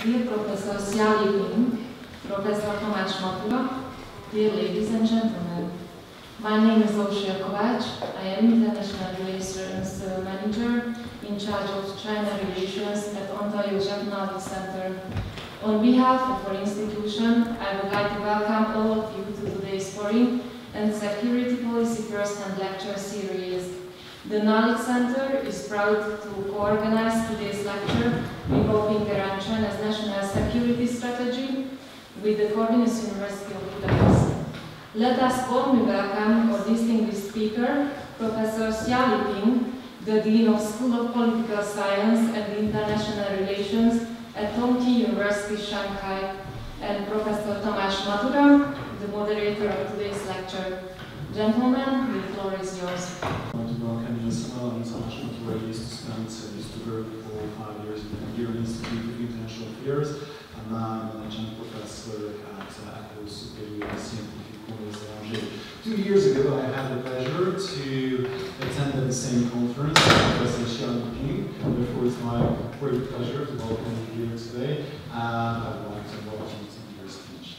dear Professor Xia Liping, Professor Tomáš, dear ladies and gentlemen. My name is Xia Kovács. I am International Relations Manager in charge of China Relations at Ontario Knowledge Center. On behalf of our institution, I would like to welcome all of you to today's Foreign and Security Policy First-Hand Lecture Series. The Knowledge Center is proud to co-organize today's lecture revolving around China's national security strategy with the Corvinus University of Budapest. Let us warmly welcome our distinguished speaker, Professor Xia Liping, the Dean of School of Political Science and International Relations at Tongji University, Shanghai, and Professor Tomáš, the moderator of today's lecture. Gentlemen, the floor is yours. I want to welcome you as well. I'm Tomáš where I used to work for 5 years in the Hungarian Institute of International Affairs, and now I'm an adjunct professor at the Superior Scientific College. 2 years ago, I had the pleasure to attend the same conference with Professor Xia Liping. Therefore, it's my great pleasure to welcome you here today, and I would like to welcome you to your speech.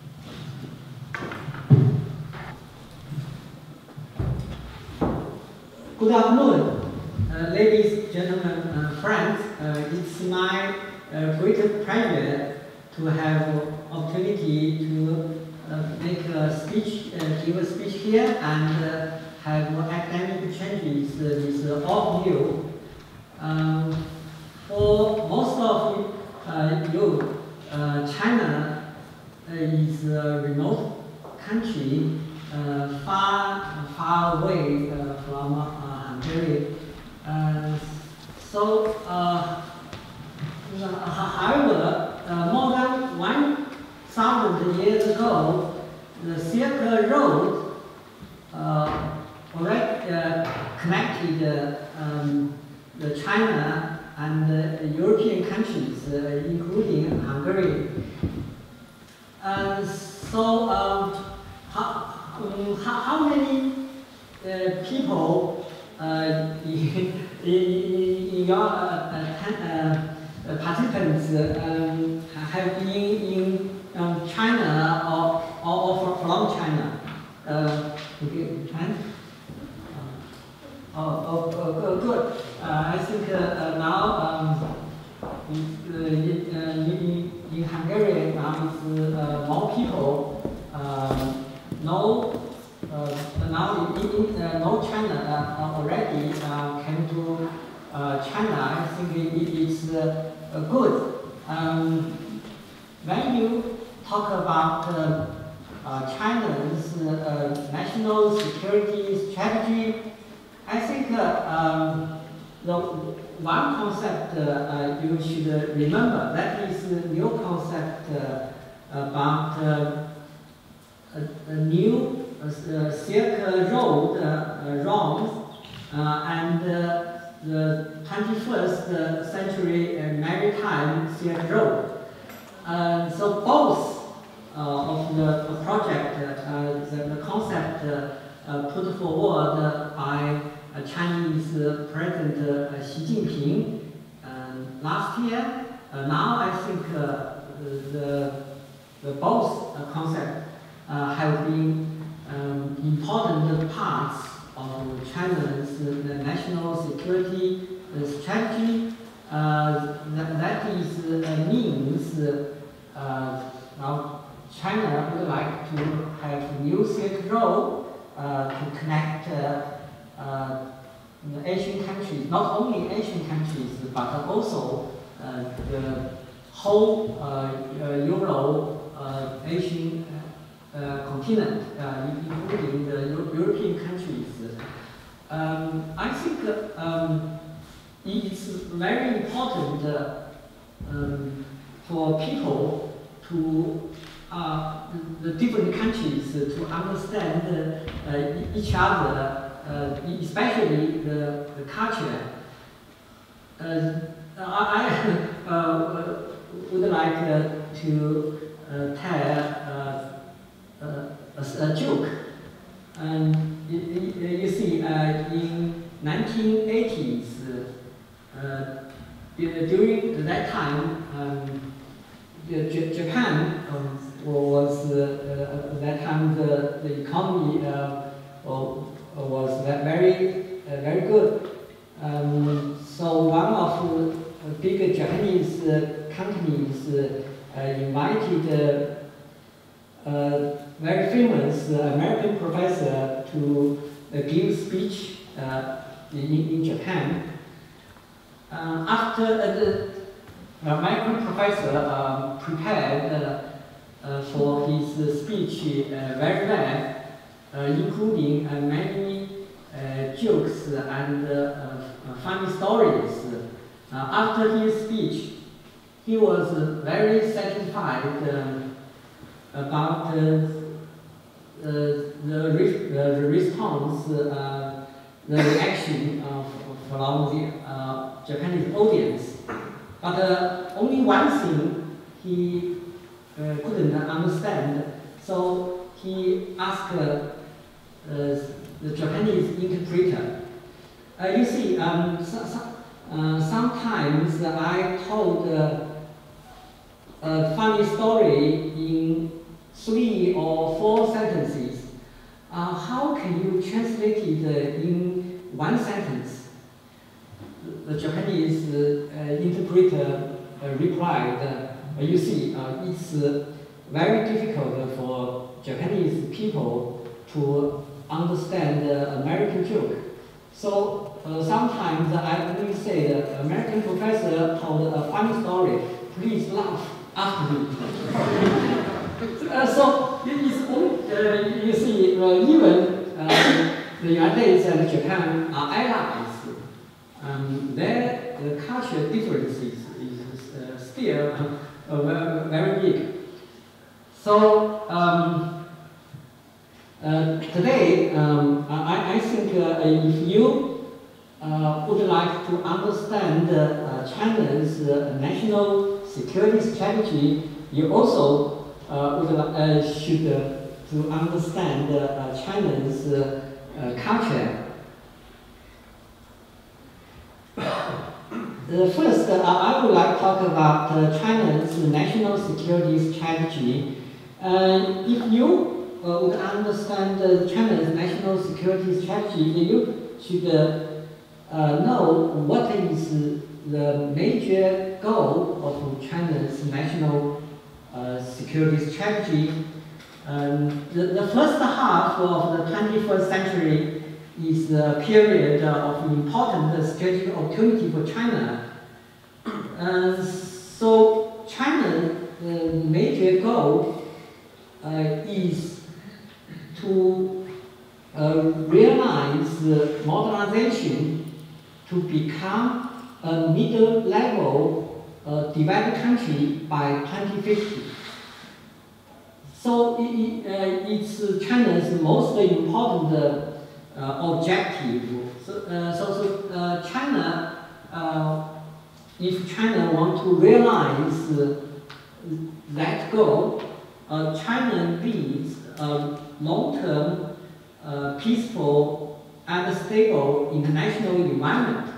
Good afternoon, ladies, gentlemen, friends. It's my great pleasure to have opportunity to make a speech, give a speech here, and have academic exchanges with all of you. For most of you, China is a remote country, far away from Hungary. However, more than 1,000 years ago, the Silk Road already connected the China and the European countries, including Hungary. How many people in your participants have been in China or from China? Good. I think now in Hungary now is more people know China already came to China. I think it is good. When you talk about China's national security strategy, I think the one concept you should remember, that is the new concept about a new Silk Road and the 21st century maritime Silk Road. So both of the project, the concept put forward by Chinese President Xi Jinping last year. Now I think the both concepts have been important parts of China's national security strategy. That is means China would like to have a new Silk Road to connect Asian countries, not only Asian countries, but also the whole Euro-Asian continent, including the European countries. I think it's very important for people to the different countries to understand each other, especially the culture. I would like to tell a joke. You see, in 1980s, during that time, Japan was at that time the economy was very good. So one of the big Japanese companies invited a very famous American professor to give speech in Japan. After the American professor prepared for his speech very well, including many jokes and funny stories. After his speech, he was very satisfied about the response, the reaction from the Japanese audience. But only one thing he couldn't understand, so he asked the Japanese interpreter. You see, sometimes I told a funny story in 3 or 4 sentences. How can you translate it in 1 sentence? The Japanese interpreter replied, you see, it's very difficult for Japanese people to understand the American joke. So sometimes I only say the American professor told a funny story, please laugh after me. So it's only, you see, even the United States and Japan are allies. Their cultural differences is still very big. So today, I think if you would like to understand China's national security strategy, you also should to understand China's culture. First, I would like to talk about China's national security strategy. If you would understand China's national security strategy, you should know what is the major goal of China's national security strategy. The first half of the 21st century is a period of important strategic opportunity for China. So China's major goal is to realize modernization to become a middle-level developed country by 2050. So it's China's most important objective. So China, if China wants to realize that goal, China needs a long-term, peaceful and stable international environment.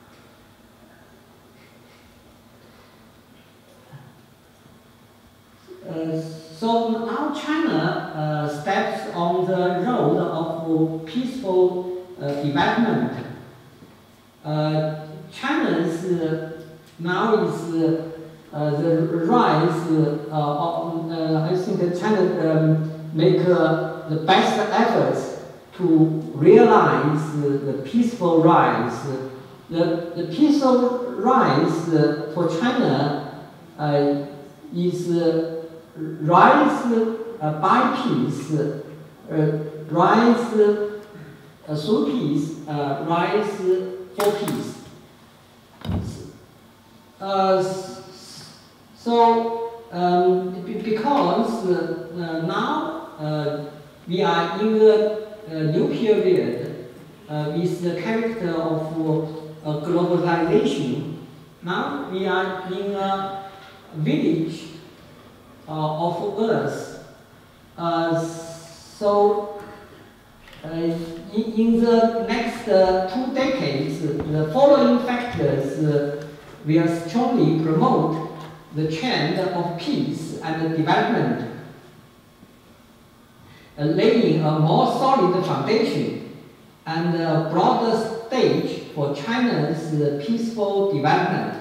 So now China steps on the road of peaceful development. China's now is the rise I think China make the best efforts to realize the peaceful rise. The peaceful rise for China is rise by peace, rise through peace, rise for peace. Because now we are in a new period with the character of globalization. Now we are in a village of Earth. In the next 2 decades, the following factors will strongly promote the trend of peace and development, laying a more solid foundation and a broader stage for China's peaceful development.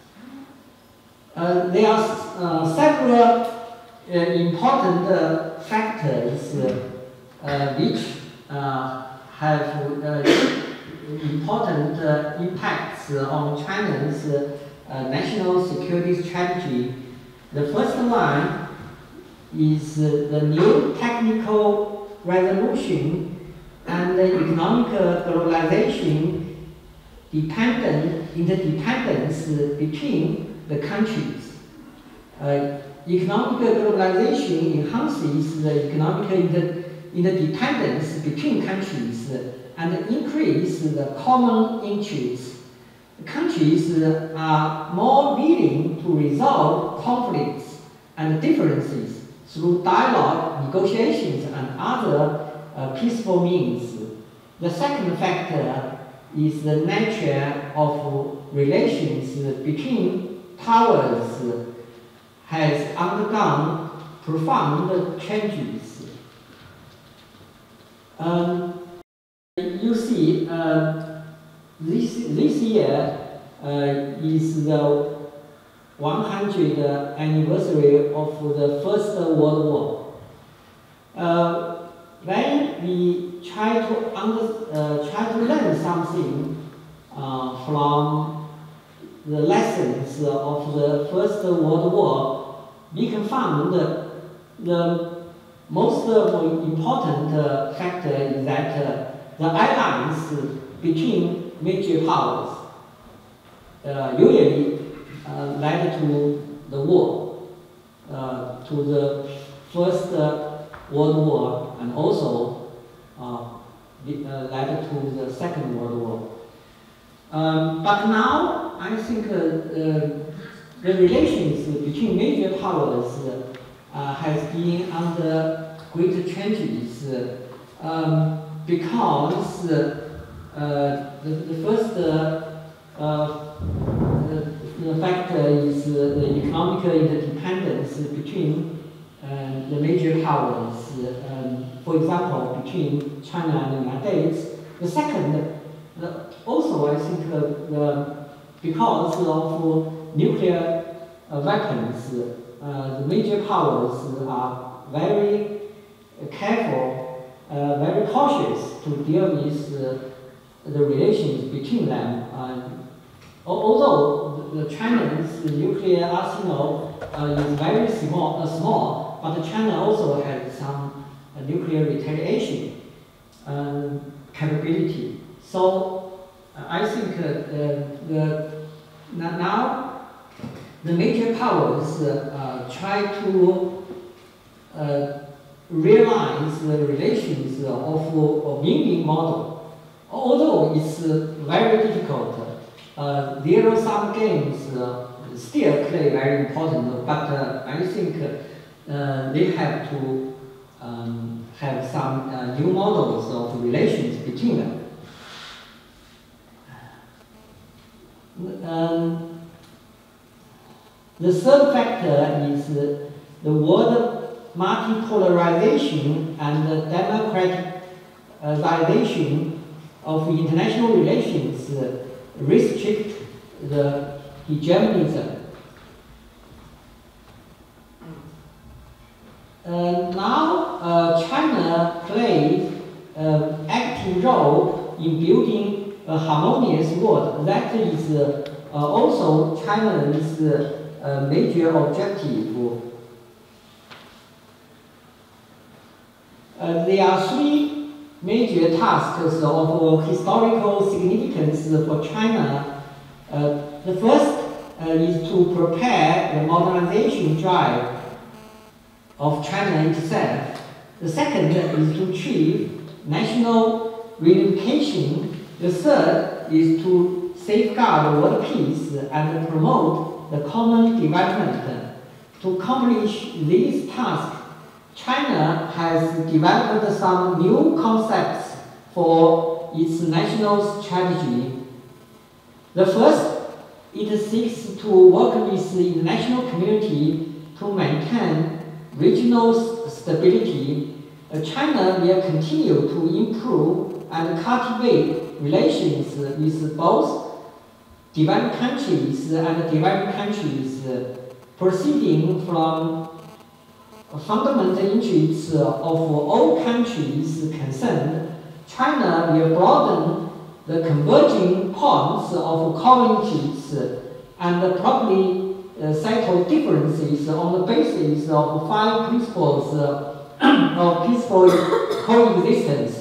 There are several important factors which have important impacts on China's national security strategy. The first one is the new technical resolution and economic globalization interdependence between the countries. Economic globalization enhances the economic interdependence between countries and increase the common interests. Countries are more willing to resolve conflicts and differences through dialogue, negotiations, and other peaceful means. The second factor is the nature of relations between powers has undergone profound changes. You see, this year is the 100th anniversary of the First World War. When we try to learn something from the lessons of the First World War, we can find the most important factor is that the alliance between major powers usually led to the war, to the First World War, and also led to the Second World War. But now, I think the relations between major powers has been under great changes because the first the factor is the economic interdependence between the major powers. For example, between China and the United States. The second, also I think because of nuclear weapons, the major powers are very careful, very cautious to deal with the relations between them. Although the China's nuclear arsenal is very small, but China also has some nuclear retaliation capability. So I think now the major powers try to realize the relations of a win-win model. Although it's very difficult, zero-sum games still play very important, but I think they have to have some new models of relations between them. The third factor is the world multipolarization and the democratization of international relations restrict the hegemonism. Now China plays an active role in building a harmonious world. That is also China's major objective. There are three major tasks of historical significance for China. The first is to prepare the modernization drive of China itself. The second is to achieve national reunification. The third is to safeguard world peace and promote the common development. To accomplish these tasks, China has developed some new concepts for its national strategy. The first it seeks to work with the international community to maintain regional stability. China will continue to improve and cultivate relations with both developed countries and developing countries, proceeding from fundamental interests of all countries concerned. China will broaden the converging points of common interests and properly settle differences on the basis of 5 principles of peaceful coexistence.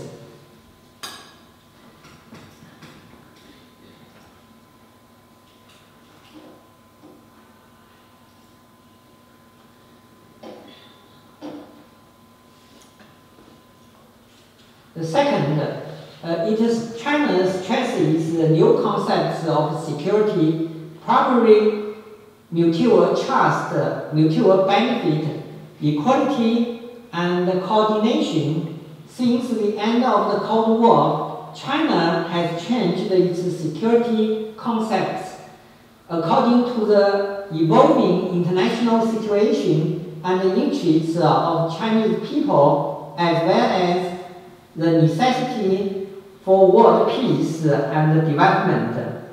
The second, China stresses the new concepts of security, primary mutual trust, mutual benefit, equality, and coordination. Since the end of the Cold War, China has changed its security concepts according to the evolving international situation and the interests of Chinese people, as well as the necessity for world peace and development.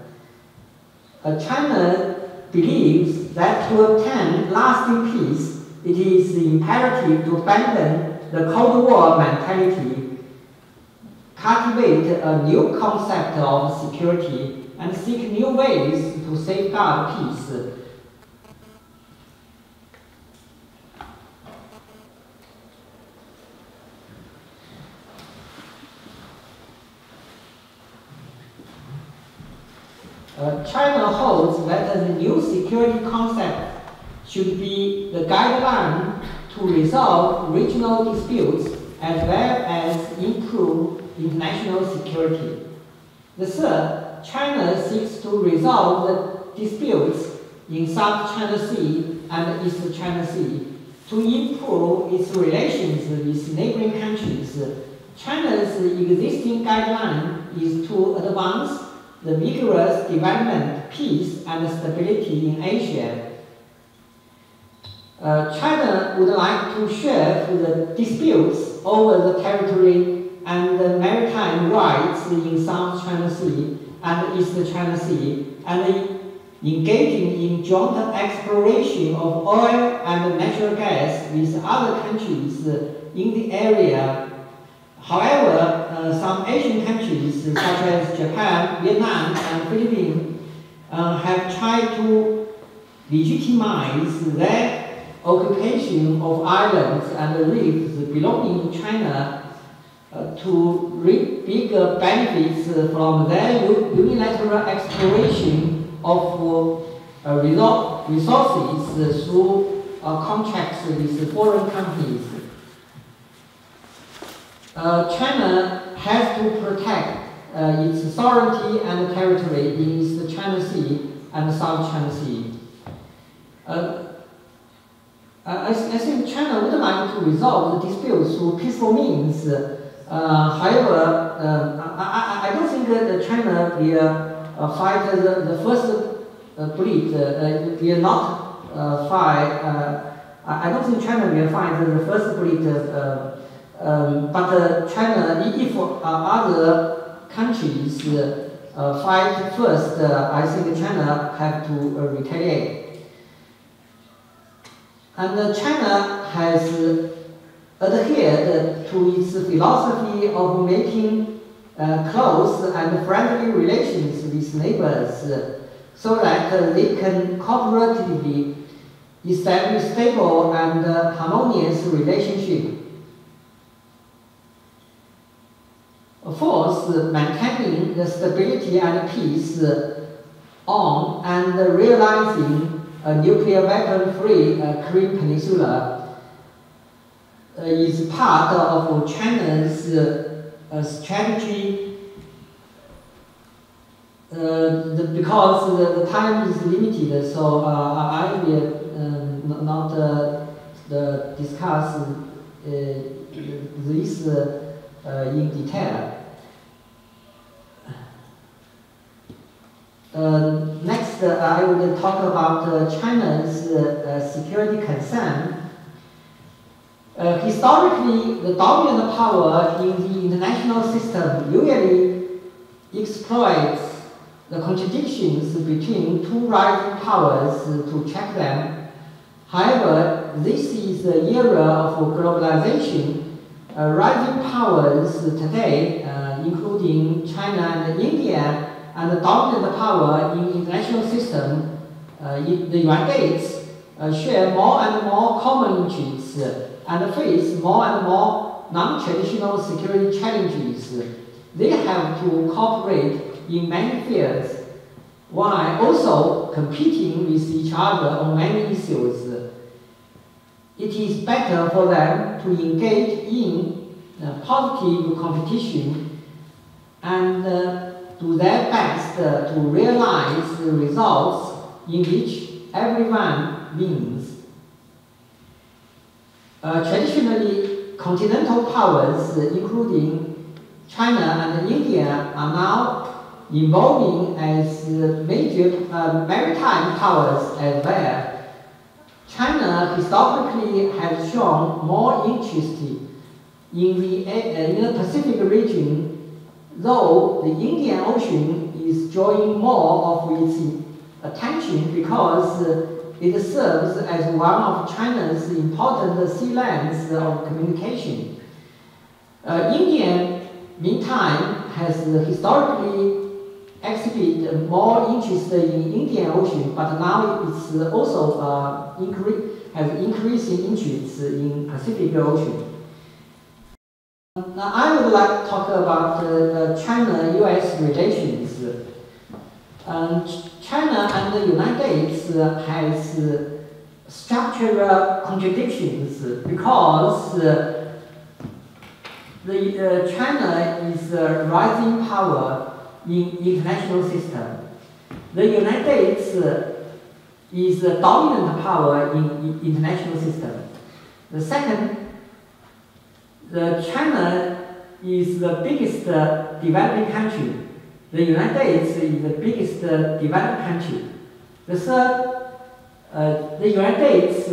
China believes that to obtain lasting peace, it is imperative to abandon the Cold War mentality, cultivate a new concept of security, and seek new ways to safeguard peace. China holds that the new security concept should be the guideline to resolve regional disputes as well as improve international security. The third, China seeks to resolve the disputes in South China Sea and East China Sea to improve its relations with neighboring countries. China's existing guideline is to advance the vigorous development, peace, and stability in Asia. China would like to share the disputes over the territory and the maritime rights in South China Sea and East China Sea, and engaging in joint exploration of oil and natural gas with other countries in the area. However, some Asian countries, such as Japan, Vietnam, and Philippines, have tried to legitimize their occupation of islands and reefs belonging to China to reap bigger benefits from their unilateral exploration of resources through contracts with foreign companies. China has to protect its sovereignty and territory in East China Sea and South China Sea. I think China would like to resolve the disputes through peaceful means. However, I don't think that China will fight the first bleed. Will not fight. I don't think China will fight the first bleed. But China, if other countries fight first, I think China have to retaliate. And China has adhered to its philosophy of making close and friendly relations with neighbors so that they can cooperatively establish stable and harmonious relationships. Fourth, maintaining the stability and peace on and realizing a nuclear weapon-free Korean Peninsula is part of China's strategy. Because the time is limited, so I will not discuss this in detail. Next next, I will talk about China's security concern. Historically, the dominant power in the international system usually exploits the contradictions between two rising powers to check them. However, this is the era of globalization. Rising powers today, including China and India, and the dominant power in the international system, in the United States, share more and more common interests and face more and more non-traditional security challenges. They have to cooperate in many fields, while also competing with each other on many issues. It is better for them to engage in positive competition and do their best to realize the results in which everyone wins. Traditionally, continental powers, including China and India, are now evolving as major maritime powers as well. China historically has shown more interest in the Pacific region, though the Indian Ocean is drawing more of its attention because it serves as one of China's important sea lanes of communication. India, meantime, has historically exhibited more interest in Indian Ocean, but now it's also has increasing interest in Pacific Ocean. Now I would like to talk about China-US relations. China and the United States has structural contradictions because China is a rising power in international system. The United States is the dominant power in international system. The second, China is the biggest developing country. The United States is the biggest developed country. The third, the United States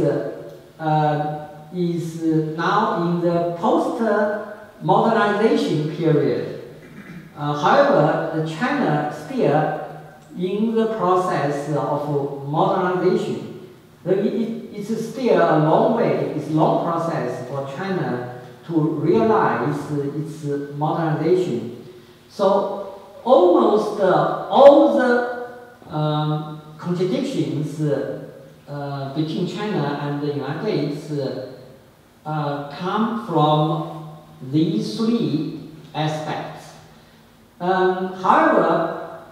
is now in the post-modernization period. However, China still in the process of modernization. It's still a long way, it's a long process for China to realize its modernization. So almost all the contradictions between China and the United States come from these three aspects. However,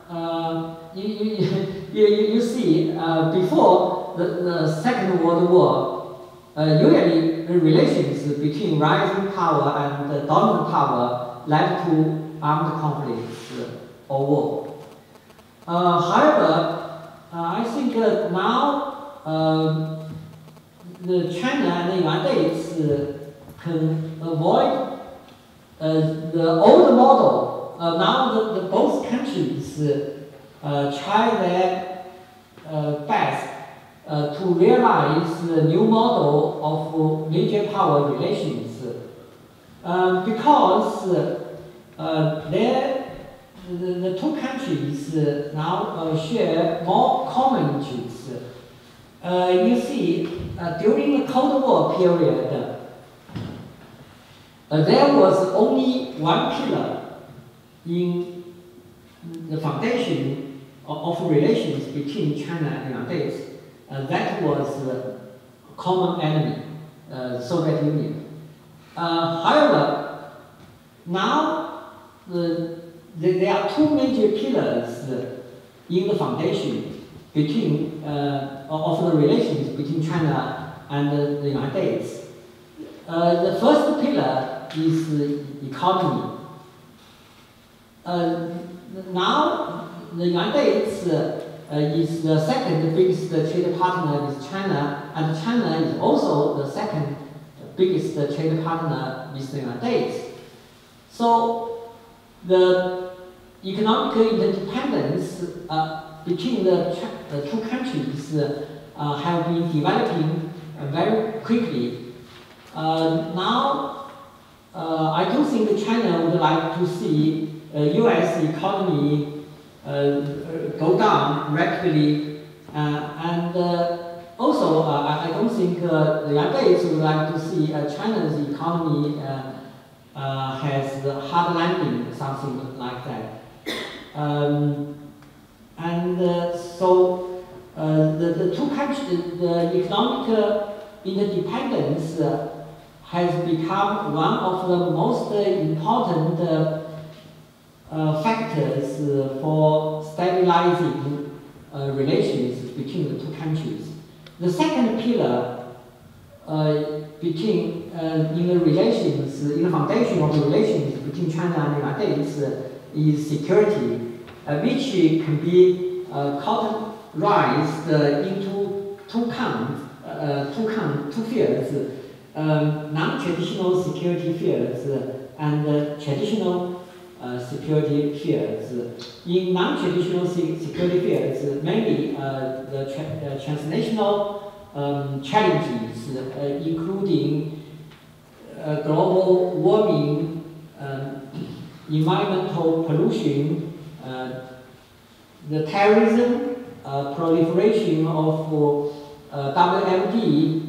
you see, before the Second World War, usually the relations between rising power and the dominant power led to armed conflicts or war. However, I think now China and the United States can avoid the old model. Now both countries try their best to realize the new model of major power relations because the two countries now share more common interests. You see, during the Cold War period, there was only one pillar in the foundation of relations between China and the United States. That was common enemy, Soviet Union. However, now there are two major pillars in the foundation between of the relations between China and the United States. The first pillar is the economy. Now the United States is the second biggest trade partner with China, and China is also the second biggest trade partner with the United States. So the economic interdependence between the two countries have been developing very quickly. Now, I do think China would like to see U.S. economy go down rapidly, and also I don't think the United States would like to see China's economy has a hard landing, something like that. So the two countries, the economic interdependence has become one of the most important factors for stabilizing relations between the two countries. The second pillar in the relations, in the foundation of the relations between China and the United States is security, which can be categorized into two fields, non-traditional security fields and traditional security fields. In non-traditional security fields, mainly the transnational challenges, including global warming, environmental pollution, the terrorism, proliferation of WMD,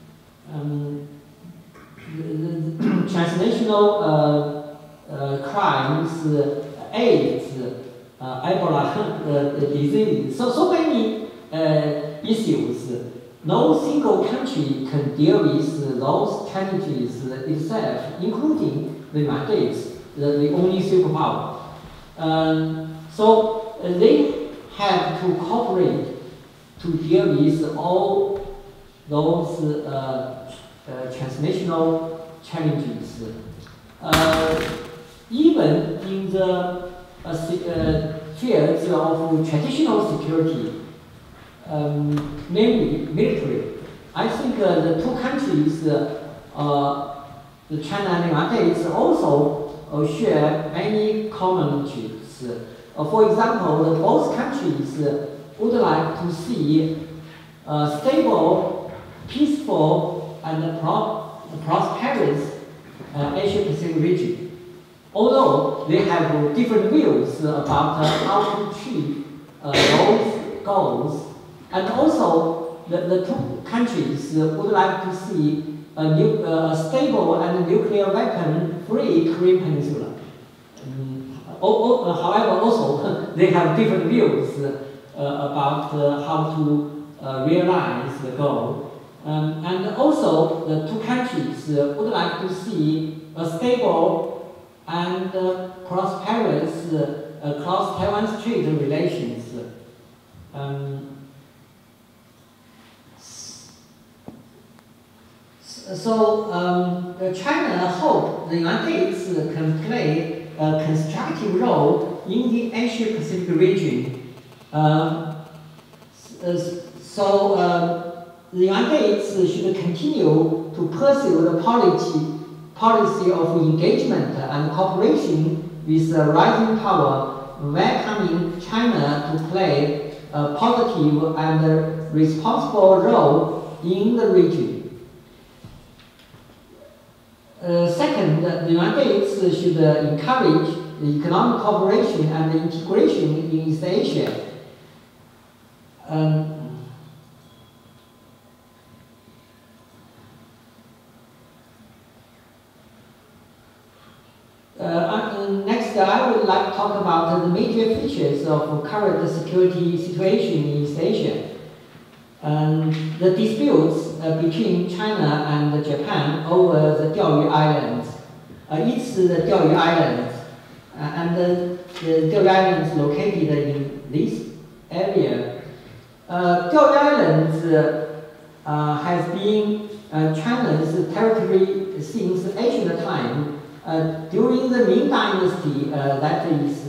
transnational crimes, AIDS, Ebola disease. So many issues. No single country can deal with those challenges itself, including the United States, the only superpower. So they have to cooperate to deal with all those transnational challenges. Even in the fields of traditional security, namely military, I think the two countries, China and the United States, also share many commonalities. For example, both countries would like to see a stable, peaceful, and prosperous Asia-Pacific region. Although they have different views about how to achieve those goals, and also the two countries would like to see a stable and nuclear weapon-free Korean Peninsula. However, also they have different views about how to realize the goal. And also the two countries would like to see a stable and prosperous cross-Taiwan Strait relations. China hopes the United States can play a constructive role in the Asia-Pacific region. The United States should continue to pursue the policy of engagement and cooperation with the rising power, welcoming China to play a positive and responsible role in the region. Second, the United States should encourage the economic cooperation and integration in East Asia. Next, I would like to talk about the major features of current security situation in East Asia. The disputes between China and Japan over the Diaoyu Islands. It's the Diaoyu Islands, and the Diaoyu Islands located in this area. Diaoyu Islands has been China's territory since ancient time. During the Ming Dynasty, that is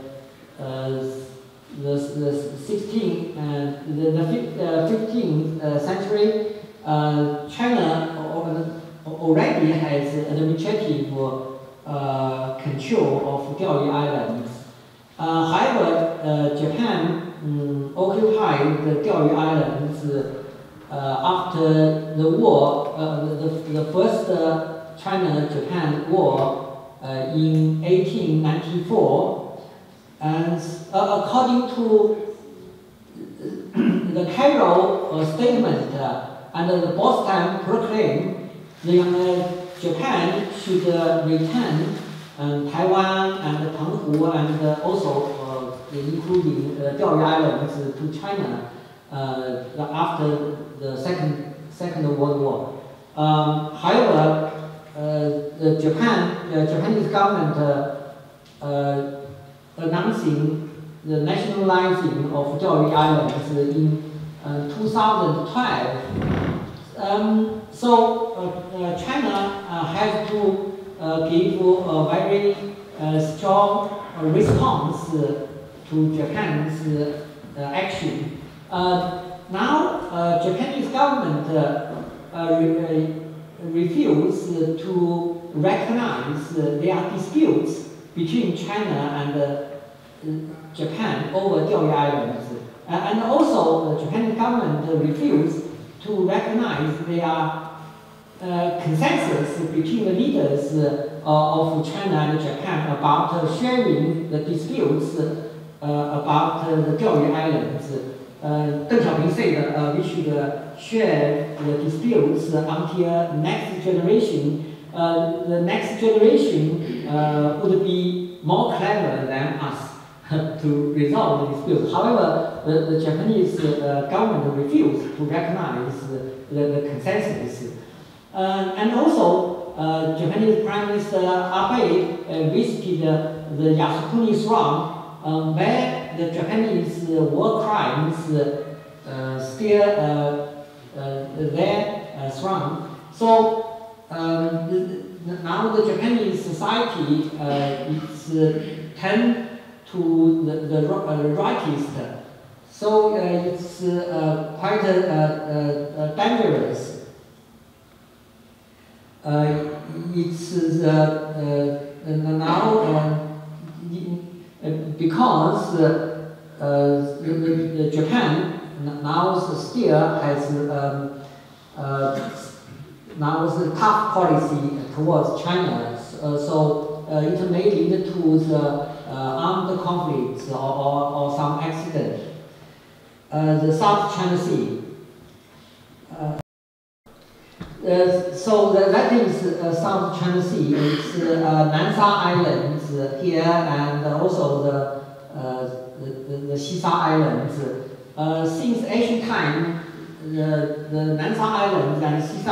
the 16th and the 15th century, China already has administrative control of Diaoyu Islands. However, Japan occupied the Diaoyu Islands after the war, the first China-Japan War in 1894, and according to the Cairo statement and the Boston proclaim, Japan should return Taiwan and Penghu and also including Diaoyu Islands to China after the Second World War. However, the Japanese government announcing the nationalizing of Diaoyu Islands in 2012. So China has to give a very strong response to Japan's action. Now, Japanese government refused to recognize there are disputes between China and Japan over Diaoyu Islands. And also, the Japanese government refused to recognize there are consensus between the leaders of China and Japan about sharing the disputes about the Diaoyu Islands. Deng Xiaoping said we should share the disputes until next generation. The next generation would be more clever than us to resolve the disputes. However, the Japanese government refused to recognize the consensus. And also, Japanese Prime Minister Abe visited the Yasukuni Shrine, where the Japanese war crimes still there shrine. So now the Japanese society is turned to the rightist. So it's quite dangerous. It's now because Japan now still has now a tough policy towards China, so it may lead to the armed conflicts or some accident. The South China Sea. So that is South China Sea. It's Nansha Islands here and also the Xia Islands. Since ancient time, the Nansha Islands and Xia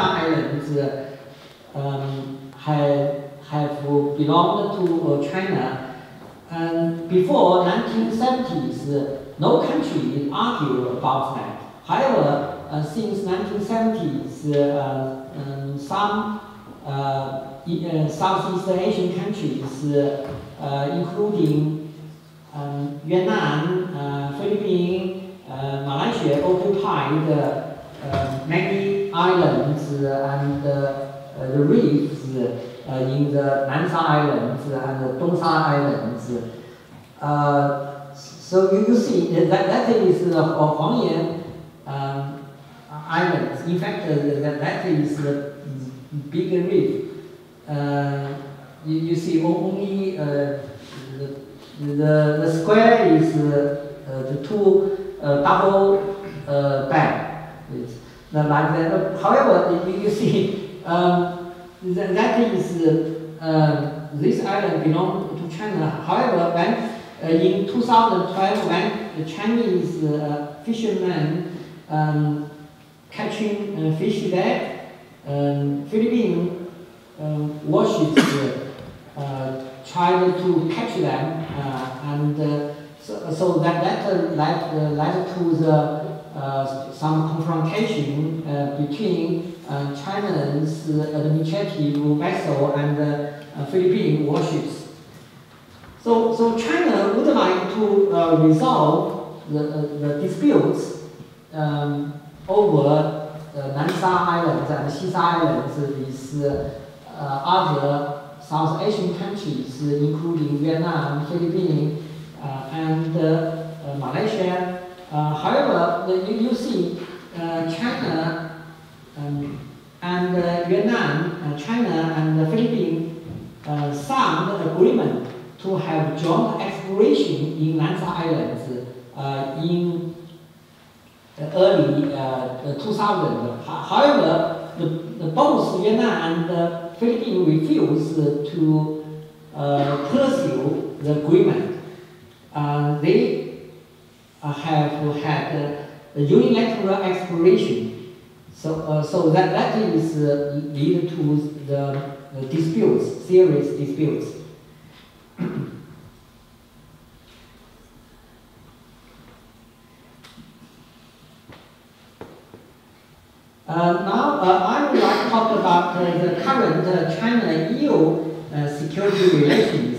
Islands have belonged to China. And before 1970s, no country argued about that. However, since 1970s, some Southeast Asian countries, including Vietnam, Philippines, Malaysia, occupied many islands and the reefs in the Nansha Islands and the Dongsha Islands. So you see that is Huangyan Islands. In fact, that is the big reef. You see only the square is the two double band. Like that. However, you see that is this island belongs to China. However, when in 2012, when the Chinese fishermen catching fish there, Philippine warships tried to catch them, and so that led to the some confrontation between China's administrative vessel and Philippine warships. So China would like to resolve the disputes over Nansha Islands and Xia Islands with other South Asian countries, including Vietnam, Philippines, and Malaysia. However, you see China and Vietnam, China and the Philippines signed an agreement to have joint exploration in Lanza Islands in early 2000. However, both Vietnam and the Philippines refused to pursue the agreement. They have had unilateral exploration, so that is lead to the disputes, serious disputes. Now I would like to talk about the current China-EU security relations.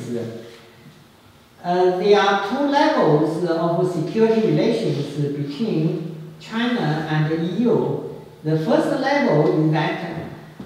There are two levels of security relations between China and the EU. The first level is that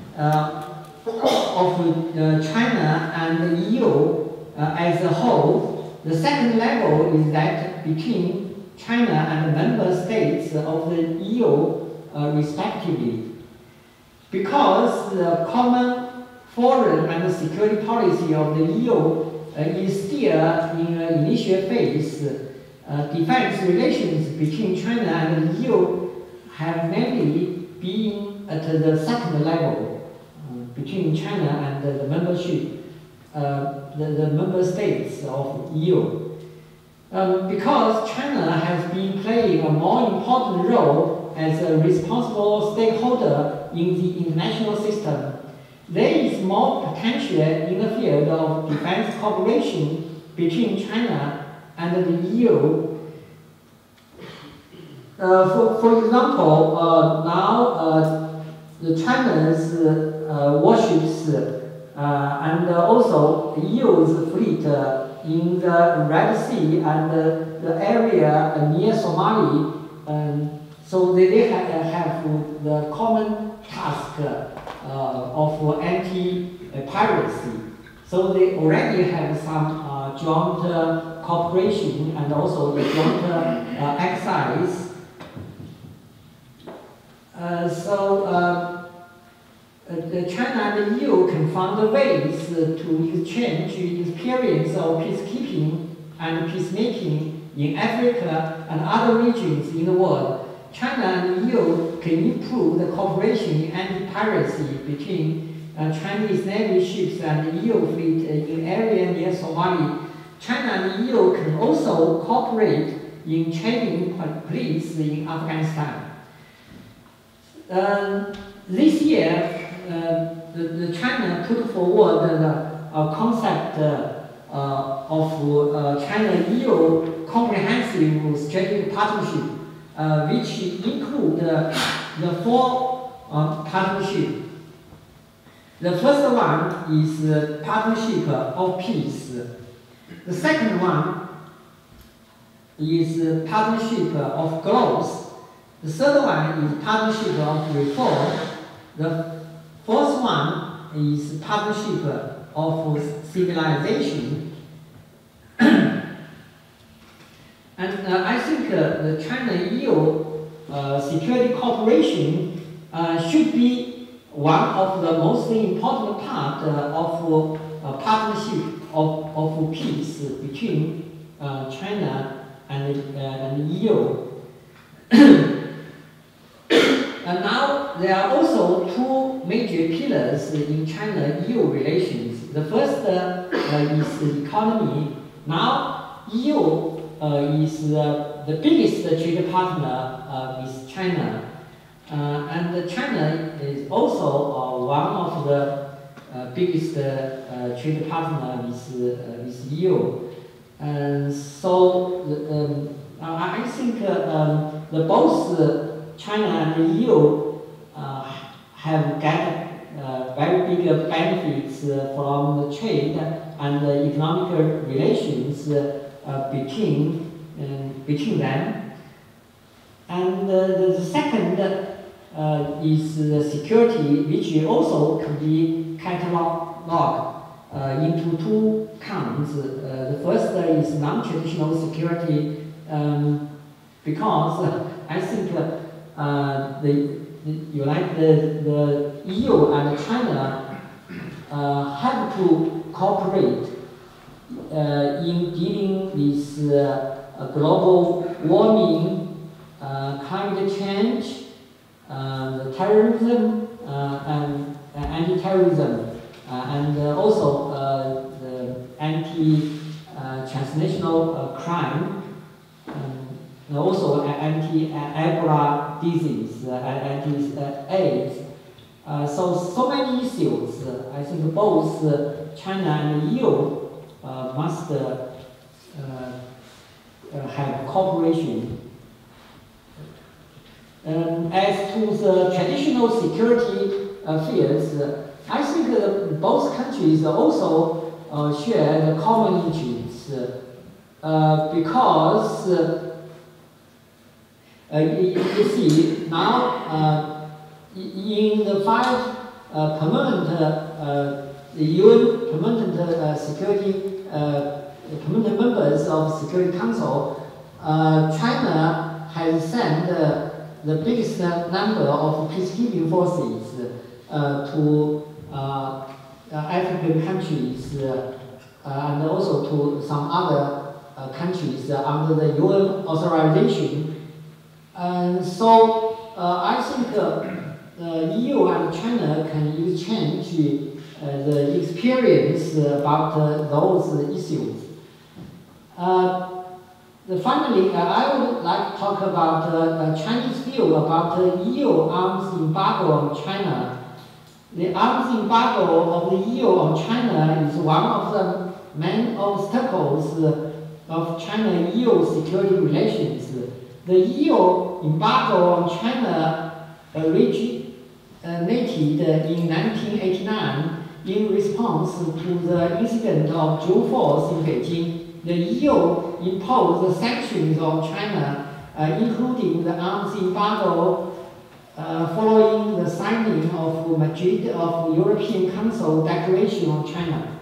of China and the EU as a whole. The second level is that between China and the member states of the EU respectively. Because the common foreign and security policy of the EU is still in an initial phase, defense relations between China and the EU have mainly been at the second level between China and the membership, the member states of EU. Because China has been playing a more important role as a responsible stakeholder in the international system, there is more potential in the field of defense cooperation between China and the EU. For example, now the China's warships and also EU's fleet in the Red Sea and the area near Somalia, so they have the common task of anti-piracy. So they already have some joint cooperation and also the joint exercise. China and the EU can find ways to exchange experience of peacekeeping and peacemaking in Africa and other regions in the world. China and the EU can improve the cooperation in anti-piracy between Chinese Navy ships and the EU fleet in area near Somalia. China and the EU can also cooperate in training police in Afghanistan. This year, the China put forward a concept of China-EU comprehensive strategic partnership, which include the four partnerships. The first one is partnership of peace. The second one is partnership of growth. The third one is partnership of reform. The fourth one is partnership of civilization. And I think the China-EU security cooperation should be one of the most important part of partnership of peace between China and EU. And now there are also two major pillars in China-EU relations. The first is the economy. Now EU is the biggest trade partner with China. And China is also one of the biggest trade partner with EU. And so I think both China and the EU have got very big benefits from the trade and the economic relations between them. And the second is the security, which also can be cataloged into two counts. The first is non-traditional security. because I think the EU and China have to cooperate in dealing with global warming, climate change, terrorism, and anti-terrorism, and also the anti-transnational crime, and also anti-Ebola disease, anti-AIDS. So many issues. I think both China and the EU must have cooperation. As to the traditional security fields, I think both countries also share the common interests because you see now in the 5 permanent UN permanent security permanent members of Security Council, China has sent the biggest number of peacekeeping forces to African countries and also to some other countries under the UN authorization. And so I think the EU and China can exchange the experience about those issues. Finally, I would like to talk about Chinese view about the EU arms embargo on China. The arms embargo of the EU on China is one of the main obstacles of China-EU security relations. The EU embargo on China originated in 1989 in response to the incident of June 4th in Beijing. The EU imposed sanctions on China, including the arms embargo following the signing of Madrid of European Council Declaration on China.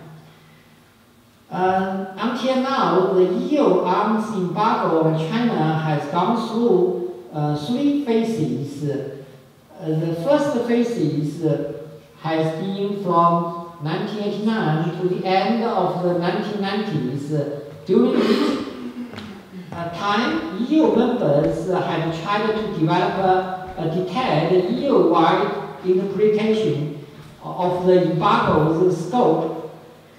Until now, the EU arms embargo on China has gone through 3 phases. The first phase has been from 1989 to the end of the 1990s, during which time EU members have tried to develop a detailed EU-wide interpretation of the embargo's scope.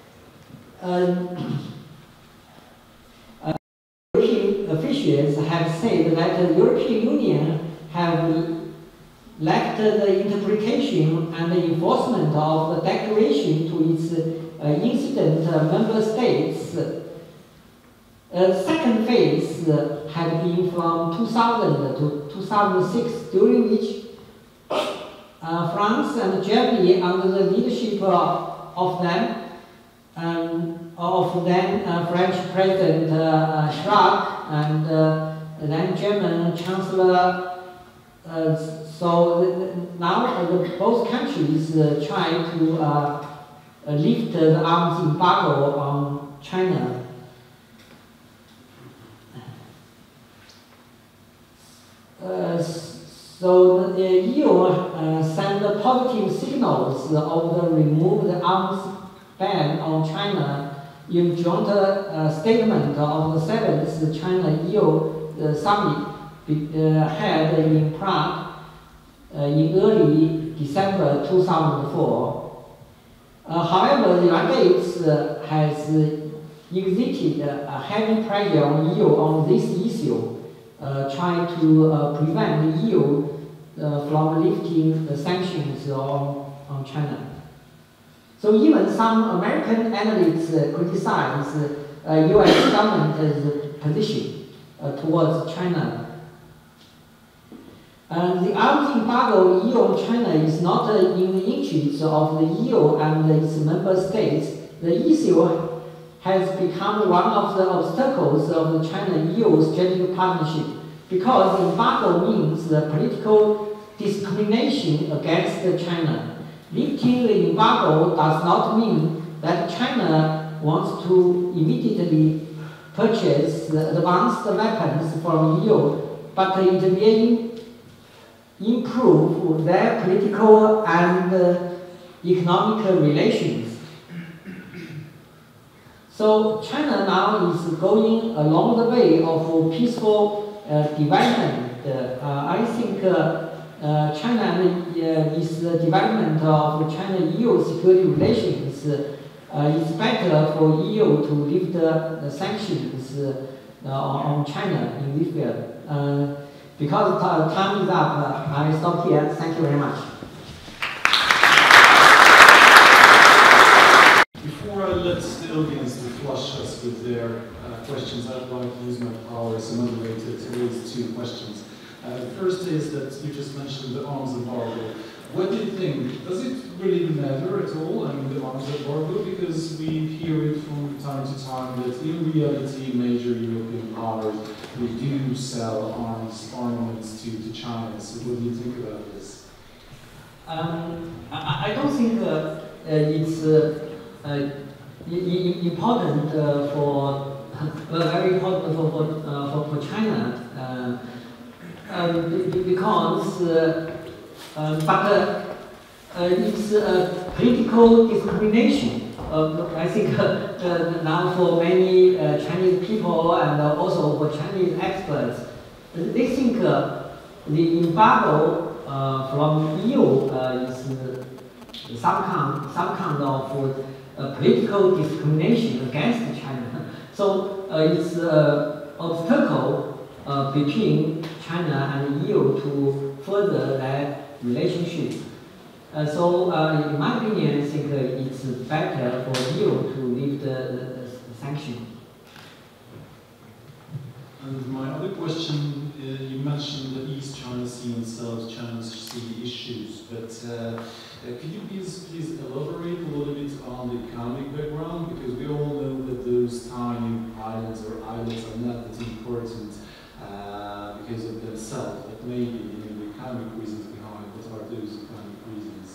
European officials have said that the European Union have left the interpretation and the enforcement of the declaration to its incident member states. Second phase had been from 2000 to 2006, during which France and Germany, under the leadership of then French President Chirac and then German Chancellor. So now both countries try to lift the arms embargo on China. So the EU sent positive signals of the remove the arms ban on China in joint statement of the 7th China-EU summit held in Prague in early December 2004. However, the United States has exerted heavy pressure on EU on this issue, trying to prevent the EU from lifting the sanctions on China. So even some American analysts criticize US government's position towards China. The arms embargo EU on China is not in the interests of the EU and its member states. The issue has become one of the obstacles of the China-EU strategic partnership, because embargo means political discrimination against China. Lifting the embargo does not mean that China wants to immediately purchase advanced weapons from EU. but it will improve their political and economic relations. So China now is going along the way of peaceful development. I think China is the development of China-EU security relations is better for EU to lift the sanctions on China in this field. Because time is up, I stop here. Thank you very much. Before I let the audience to flush us with their questions, I'd like to use my power as a moderator to raise two questions. The first is that you just mentioned the arms embargo. What do you think? Does it really matter at all, I mean, the arms embargo? Because we hear it from time to time that in reality major European powers we do sell armaments to China. So what do you think about this? I don't think it's important very important for China. Because it's political discrimination. I think now for many Chinese people and also for Chinese experts, they think the embargo from EU is some kind of political discrimination against China. So it's an obstacle between China and EU to further their relationship. So, in my opinion, I think it's better for EU to lift the sanction. And my other question, you mentioned the East China Sea and South China Sea issues, but could you please elaborate a little bit on the economic background? Because we all know that those tiny islands or islets are not that important because of themselves, but maybe the economic reasons behind. What are those economic reasons?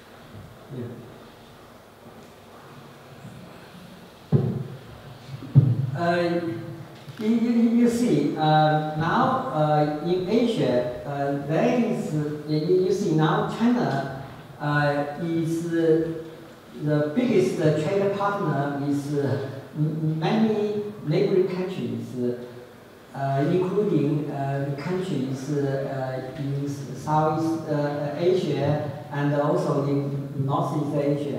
Yeah. You see, now in Asia, there is, you see now China is the biggest trade partner with many neighboring countries, including countries in Southeast Asia and also in Northeast Asia.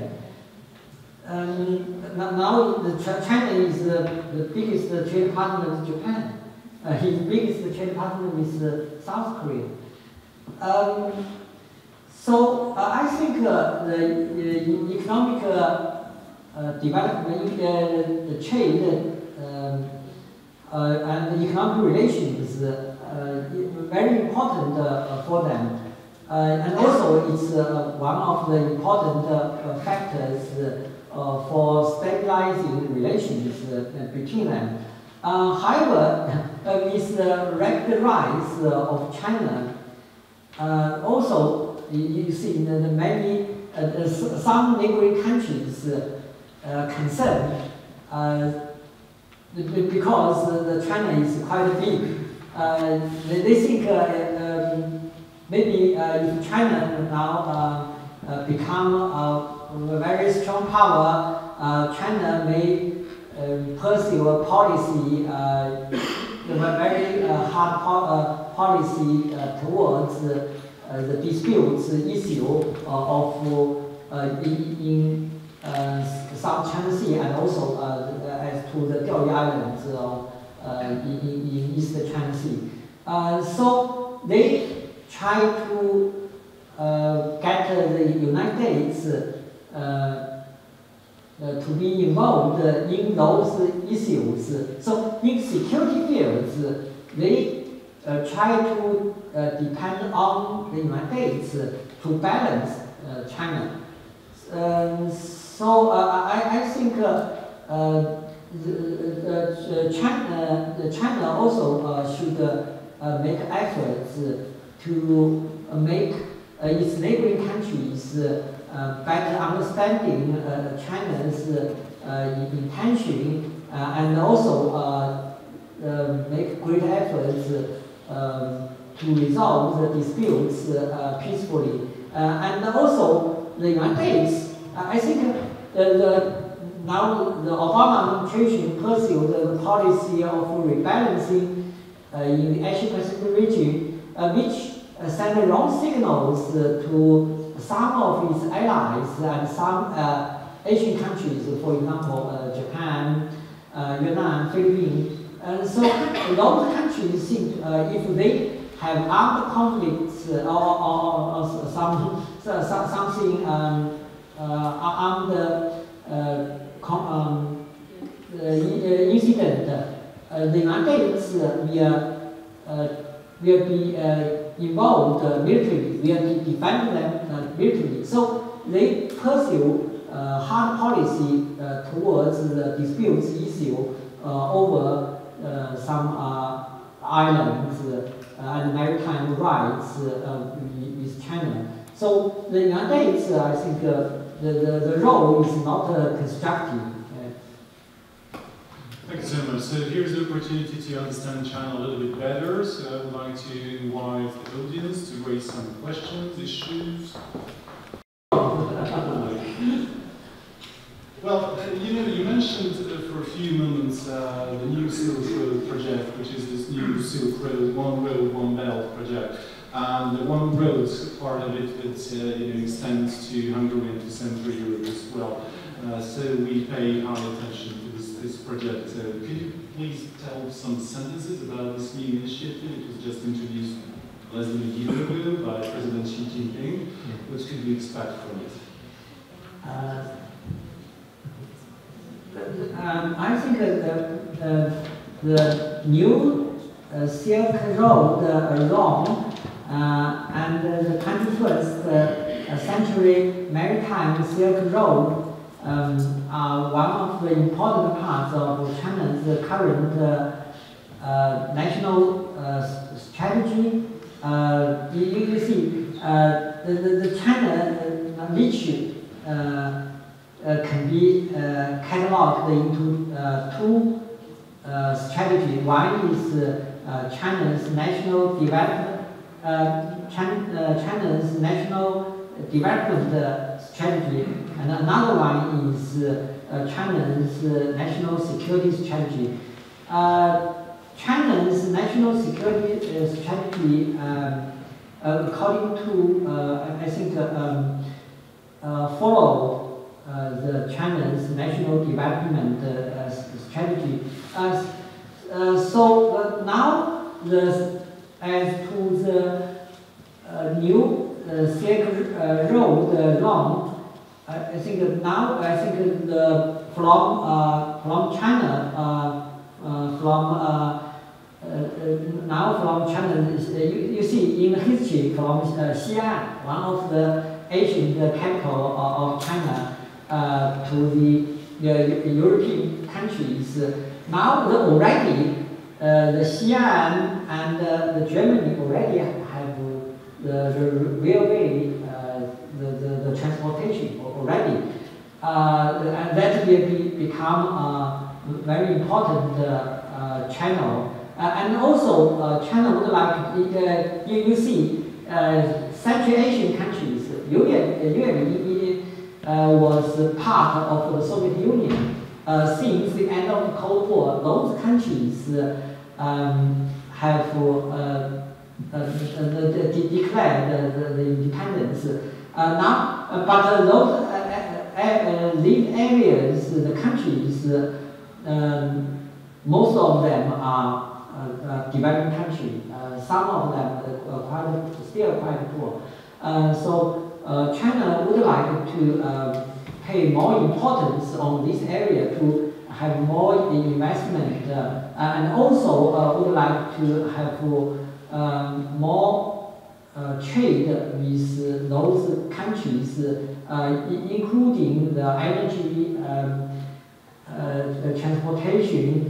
Now China is the biggest trade partner with Japan. His biggest trade partner with South Korea. So I think the economic development, the trade and the economic relations is very important for them. And also it's one of the important factors for stabilizing relations between them. However, with the rapid rise of China, also you see many some neighboring countries concerned because China is quite big. They think maybe if China now become a very strong power, China may pursue a policy, a very hard policy towards the disputes issue of in South China Sea and also as to the Diaoyu Islands in East China Sea. So they try to get the United States to be involved in those issues. So in security fields, they try to depend on the United States to balance China. So I think China also should make efforts to make its neighboring countries better understanding China's intention and also make great efforts to resolve the disputes peacefully. And also the United States, I think now the Obama administration pursued the policy of rebalancing in the Asia-Pacific region, which sent wrong signals to some of its allies and some Asian countries, for example, Japan, Yunnan, Philippines. And so those countries think if they have armed conflicts or something armed incident, the United States will be involved militarily, will defend them militarily. So they pursue hard policy towards the disputes issue over some islands and maritime rights with China. So the United States, I think, the role is not constructive. Thank you so much. So here's the opportunity to understand China a little bit better. So I would like to invite the audience to raise some questions, issues. Well, you mentioned for a few moments the new Silk Road project, which is this new Silk Road, One Road, One Belt project. And the One Road part of it extends to Hungary and to Central Europe as well. So we pay high attention to this project. Could you please tell some sentences about this new initiative? It was just introduced less than a year ago by President Xi Jinping. What could we expect from it? I think the new Silk Road along and the 21st century maritime Silk Road are one of the important parts of China's current national strategy. You see, the China which can be cataloged into two strategies. One is China's national development. China's national development strategy, and another one is China's national security strategy. China's national security strategy, according to, I think, follow the China's national development strategy. So now, as to the new Silk Road long, I think now from China from China, you see in history from Xi'an, one of the ancient capital of China, to the European countries. Now already the Xi'an and the Germany already have the railway, the transportation already, and that will become a very important channel. And also, China would like you see Central Asian countries. UAE was part of the Soviet Union. Since the end of the Cold War, those countries have declared the independence. Now, but those these areas, the countries, most of them are developing countries. Some of them still quite poor. So China would like to pay more importance on this area to have more investment, and also would like to have more trade with those countries, including the energy, transportation.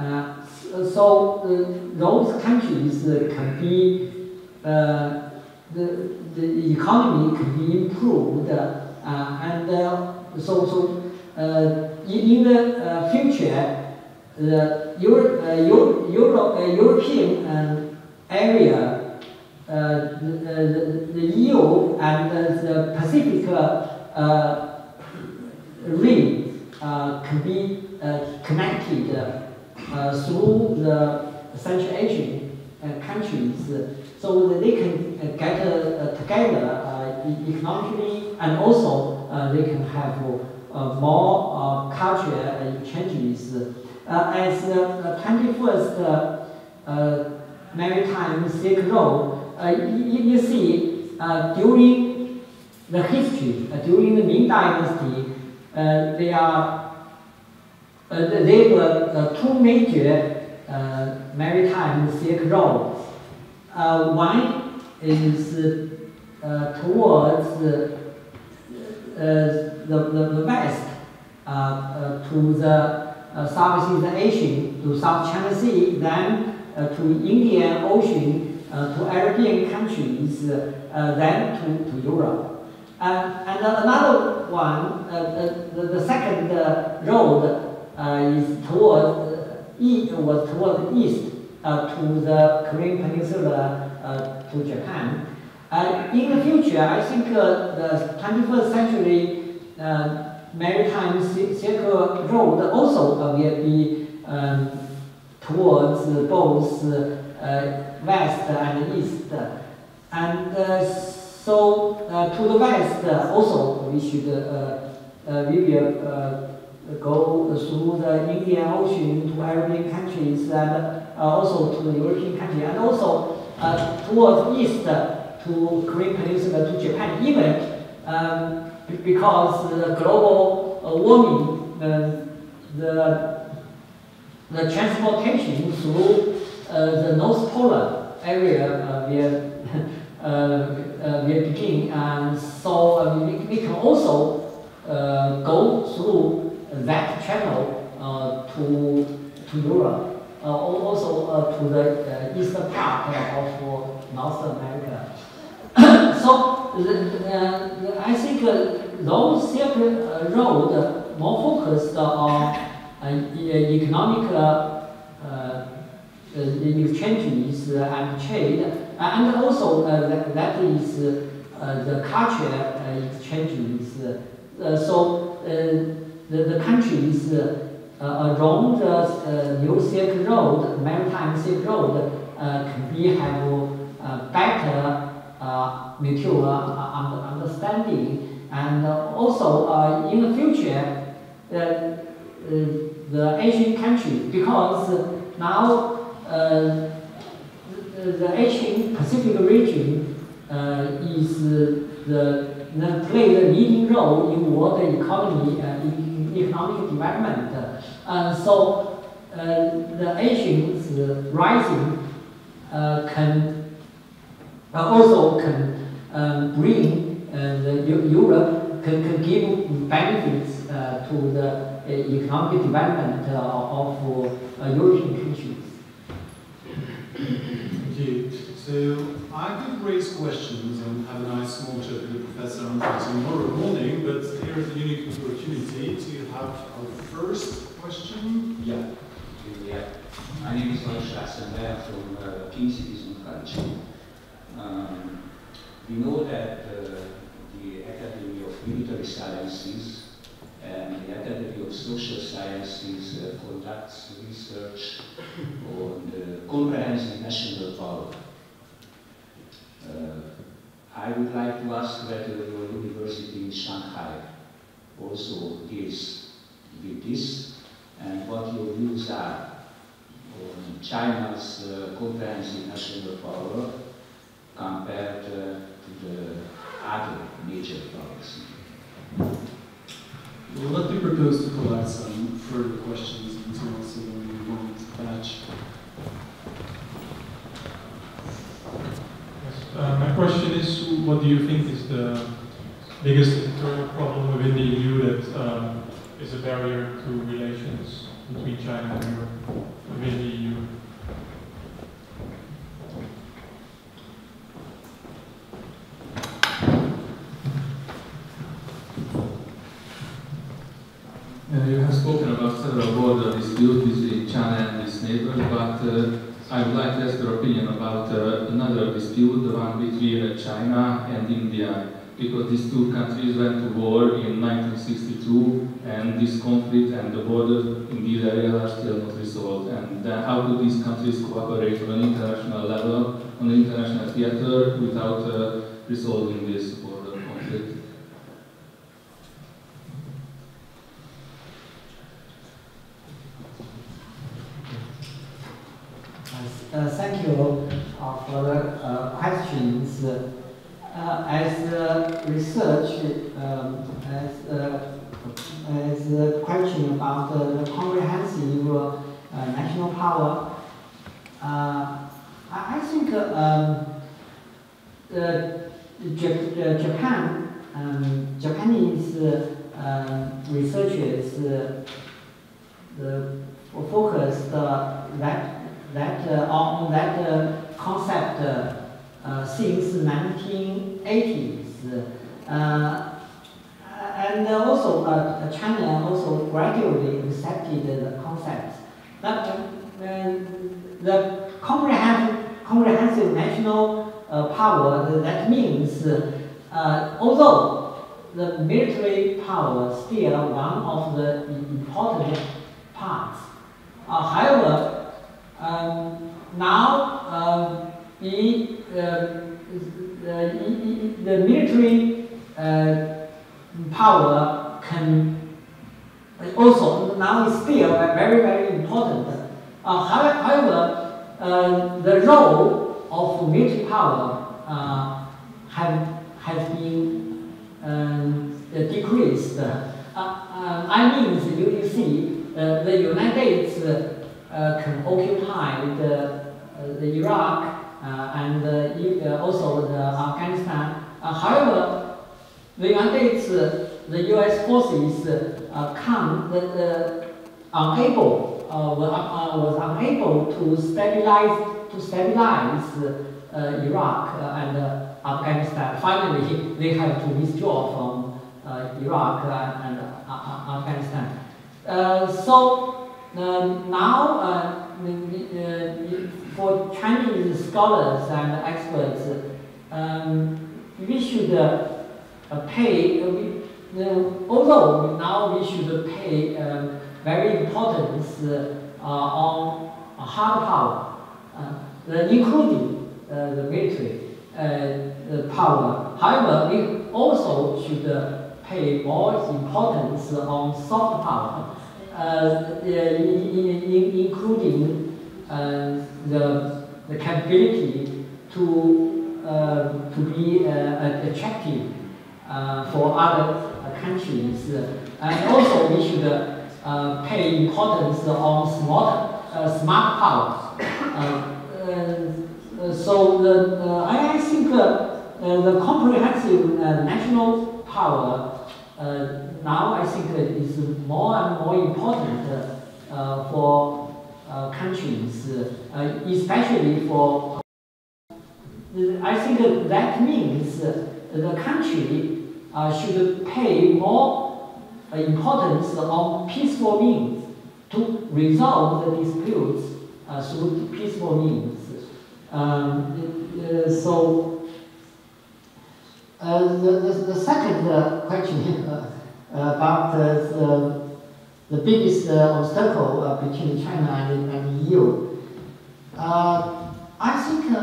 So those countries can be, the economy can be improved, and so in the future, the European area, the EU and the Pacific rim can be connected through the Central Asian countries, so that they can get together economically, and also they can have more cultural exchanges. As the 21st maritime Silk Road, you see during the history, during the Ming Dynasty, there were two major maritime Silk Roads. One is towards the west to the Southeast Asian, to South China Sea, then to Indian Ocean, to Arabian countries, then to Europe. And another one, the second road is toward east to the Korean Peninsula, to Japan. In the future, I think the 21st century maritime Silk Road also will be towards both west and east. And so to the west also we should we will go through the Indian Ocean to Arabian countries, and also to the European countries, and also towards east to Korean Peninsula, to Japan, even because the global warming, the transportation through the North Polar area will begin, and so we can also go through that channel to Europe, also to the eastern part of North America. So I think those Silk Road more focused on economic exchanges and trade, and also that is the cultural exchanges. So the countries along the new Silk Road, maritime Silk Road, can have better mutual understanding, and also in the future, the Asian country, because now the Asian Pacific region play the leading role in world economy, in economic development. So the Asians rising can also bring Europe can give benefits to the economic development of European countries. Thank you. So I could raise questions and have a nice small chat with the professor tomorrow morning, but here's a unique opportunity to have our first question. Yeah. My name is Schwarzenberg from King Citizen College. We know that the Academy of Military Sciences and the Academy of Social Sciences conducts research on the comprehensive national power. I would like to ask whether your university in Shanghai also deals with this, and what your views are on China's comprehensive national power compared to the other major powers. Well, let me propose to collect some further questions until also when we want to batch. My question is, what do you think is the biggest territorial problem within the EU that is a barrier to relations between China and Europe within the EU? You have spoken about several border disputes between China and its neighbors, but I would like to ask your opinion about another dispute, the one between China and India, because these two countries went to war in 1962, and this conflict and the border in these areas are still not resolved. And how do these countries cooperate on an international level, on the international theater, without resolving this border conflict? Thank you for the questions. As research, as a question about the comprehensive national power, I think Japanese researchers focused on that concept since 1980s, and also China also gradually accepted the concept. That the comprehensive national power, that means although the military power is still one of the important parts, however, now the military power can also now is still very, very important. However, the role of military power has been decreased. I mean, you see, the United States can occupy the Iraq and also the Afghanistan. However, the United States, the U.S. forces was unable to stabilize Iraq and Afghanistan. Finally, they had to withdraw from Iraq and Afghanistan. Now, for Chinese scholars and experts, we should pay, although now we should pay very importance on hard power, including the military power. However, we also should pay more importance on soft power, including the capability to be attractive for other countries, and also we should pay importance on smart power. I think the comprehensive national power now I think is more and more important for countries, especially for. I think that means the country should pay more importance on peaceful means to resolve the disputes through peaceful means. The second question about the biggest obstacle between China and the EU. I think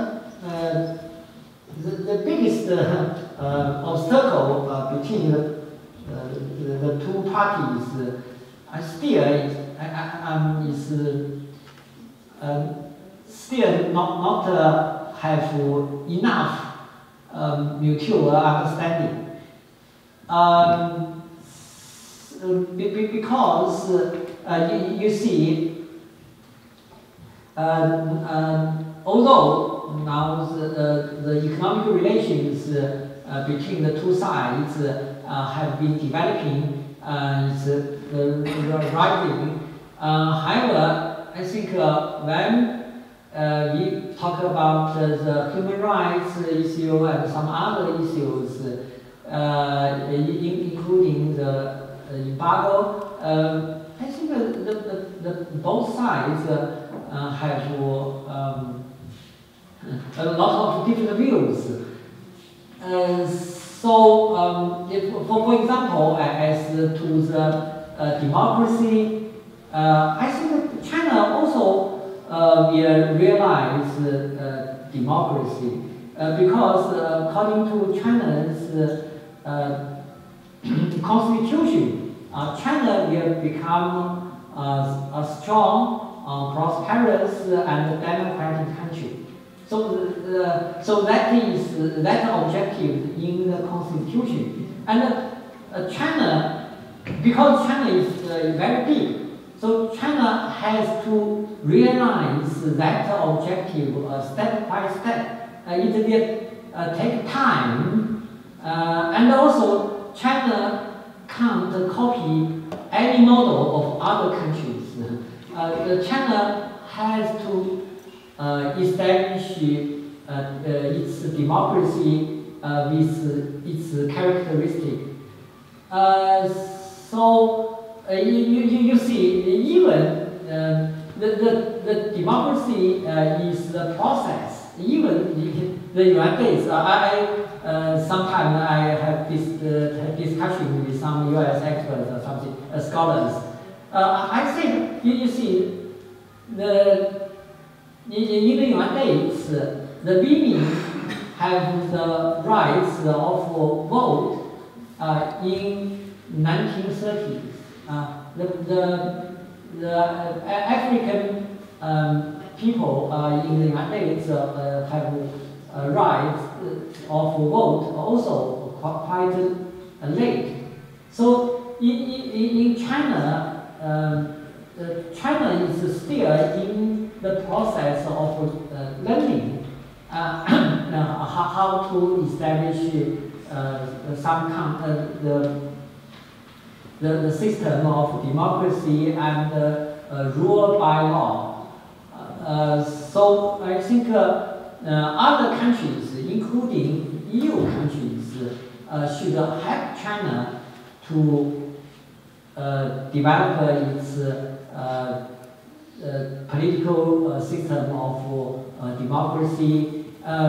the biggest obstacle between the two parties still not have enough mutual understanding. Because you see, although now the economic relations between the two sides have been developing, rising. However, I think when we talk about the human rights issue and some other issues, including the embargo, I think both sides have a lot of different views. For example, as to the democracy, I think China also will realize democracy because according to China's constitution, China will become a strong, prosperous, and democratic country. So that is that objective in the constitution. And China, because China is very big, so China has to realize that objective step by step. It will take time, and also China can't copy any model of other countries. China has to establish its democracy with its characteristic. You see, even the democracy is the process. Even the United States, sometimes I have this discussion with some U.S. experts or something, scholars. I think you see in the United States, the women have the rights of vote in 1930s. The African people in the United States have rights of vote also quite late. So in China, China is still in the process of learning how to establish the system of democracy and rule by law. So I think other countries, including EU countries, should help China to develop its political system of democracy.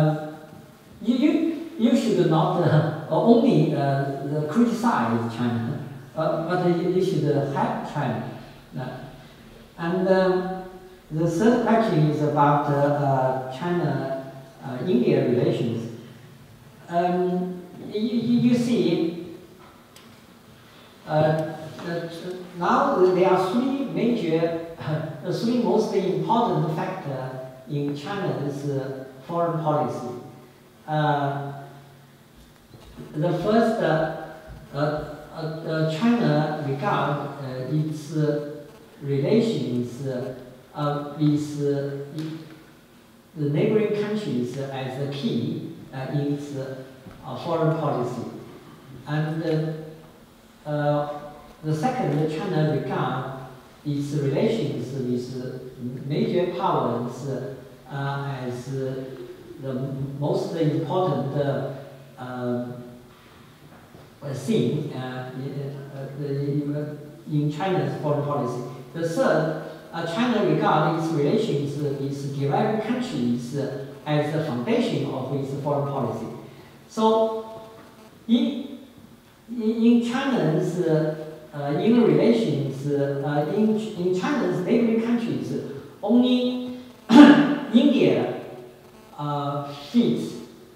You should not only criticize China, but you should help China. And the third question is about China-India relations. You see, now there are three most important factors in China's foreign policy. The first, China regards its relations with the neighboring countries as the key in its foreign policy. And the second, China regards its relations with major powers as the most important thing in China's foreign policy. The third, China regards its relations with developing countries as the foundation of its foreign policy. So, in China's inner relations, in China's neighboring countries, only India fits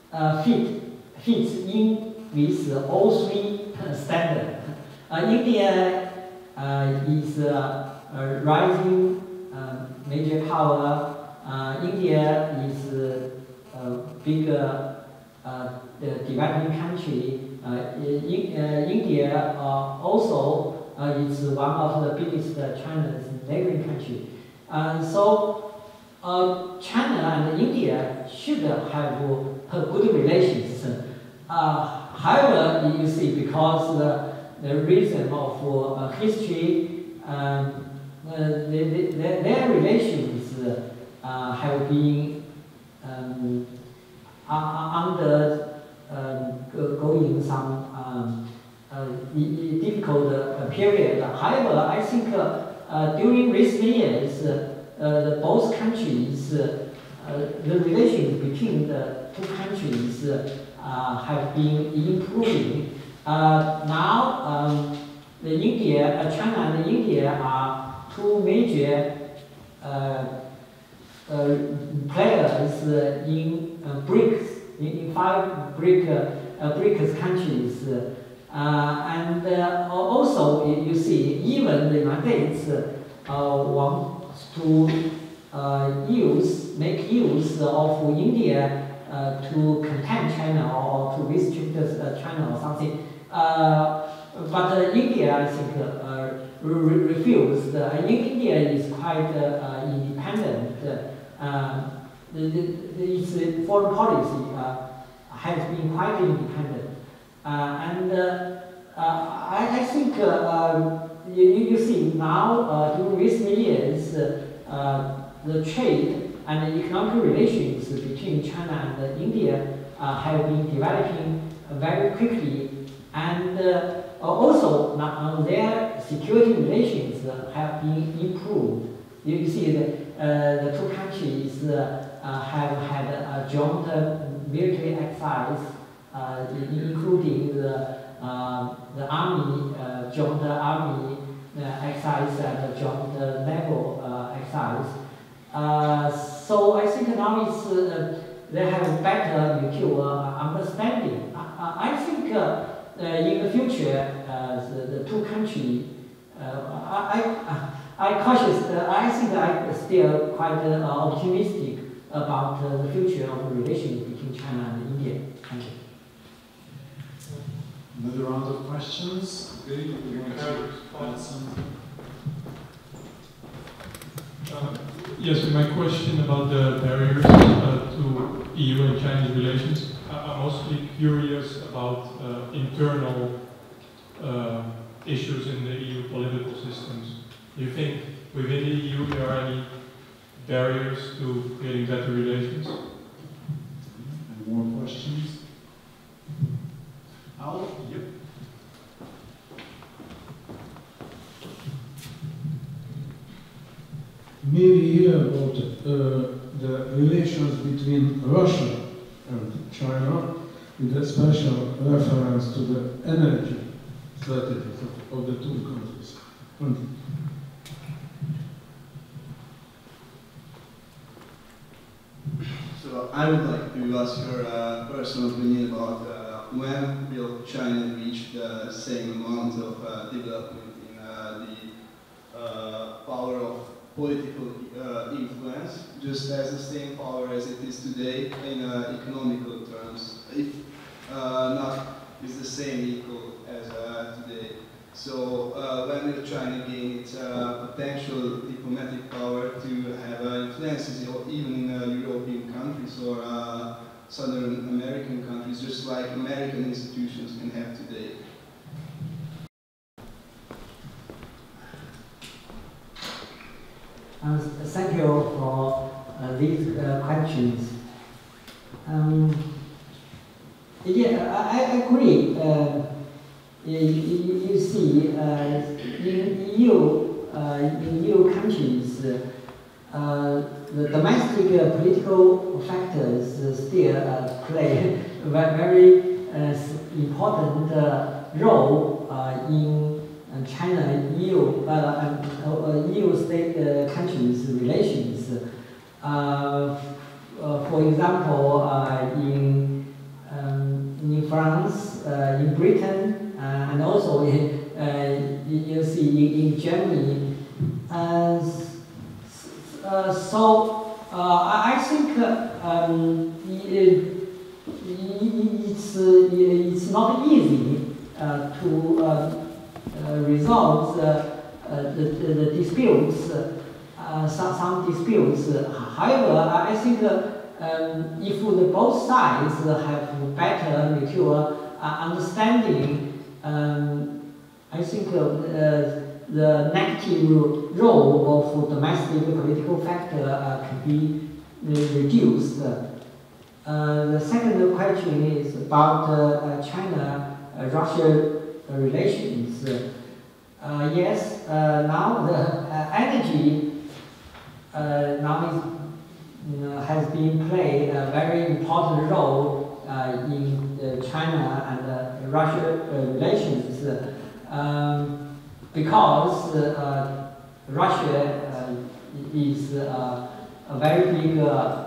in with all three standards. India is a rising major power. India is a bigger developing country. India also is one of the biggest China's neighboring country. So China and India should have good relations. However, you see, because the reason of history, their relations have been undergoing some difficult period. However, I think during recent years, both countries the relations between the two countries have been improving. Now, China and India are two major players in BRICS, in 5 BRICS countries. And also, you see, even the United States wants to make use of India to contain China or to restrict China or something. But India, I think, refused. India is quite independent. Its foreign policy has been quite independent. And I think you see now, during recent years, the trade and the economic relations between China and India have been developing very quickly, and also their security relations have been improved. You see the two countries have had a joint military exercise, including the army, joint army exercise and the joint naval exercise. So I think now they have better mutual understanding. I think in the future, the two countries, I think I'm still quite optimistic about the future of the relations between China and India. Thank you. Another round of questions. Okay, you want to add something? Yes, my question about the barriers to EU and Chinese relations. I'm mostly curious about internal issues in the EU political systems. Do you think within the EU there are any barriers to creating better relations? Any more questions? Al? Yep. Maybe hear about the relations between Russia and China, with a special reference to the energy strategies of the two countries. So I would like to ask your personal opinion about when will China reach the same amount of development in the power of political influence, just as the same power as it is today in economical terms, if not is the same equal as today. So when will China gain its potential diplomatic power to have influences even in European countries or Southern American countries, just like American institutions can have today? Thank you for these questions. Yeah, I agree. You see, in EU countries, the domestic political factors still play a very important role in China, EU, EU state countries' relations. For example, in France, in Britain, and also you see in Germany. So I think it's not easy to resolve the disputes, some disputes. However, I think if both sides have better mutual understanding, I think the negative role of domestic political factor can be reduced. The second question is about China-Russia relations. Yes, now the energy now is has been played a very important role in China and Russia relations because Russia is a very big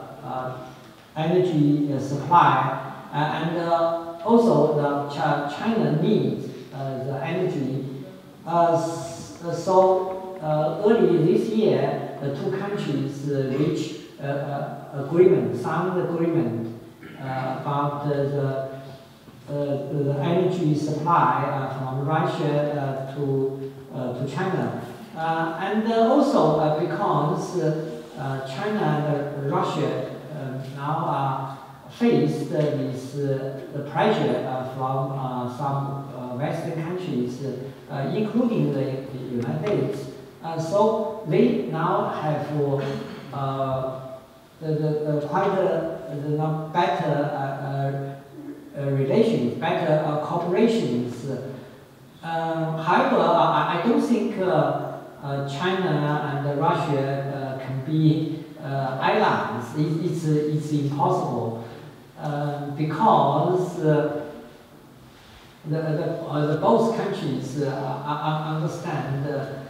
energy supply, and also China needs the energy. So early this year, the two countries reached signed agreement about the energy supply from Russia to China, and also because China and Russia now are faced with the pressure from some Western countries, including the United States. So they now have quite better relations, better cooperations. However, I don't think China and Russia can be islands. It's impossible because the both countries understand